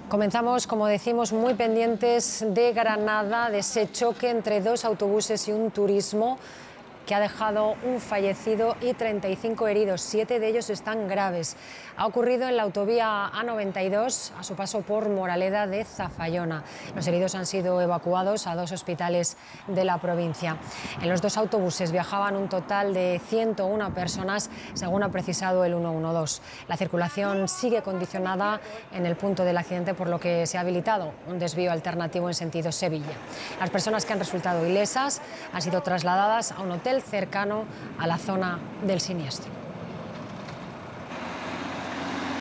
Comenzamos, como decimos, muy pendientes de Granada, de ese choque entre dos autobuses y un turismo que ha dejado un fallecido y 35 heridos. 7 de ellos están graves. Ha ocurrido en la autovía A92, a su paso por Moraleda de Zafayona. Los heridos han sido evacuados a 2 hospitales de la provincia. En los 2 autobuses viajaban un total de 101 personas, según ha precisado el 112. La circulación sigue condicionada en el punto del accidente, por lo que se ha habilitado un desvío alternativo en sentido Sevilla. Las personas que han resultado ilesas han sido trasladadas a un hotel cercano a la zona del siniestro.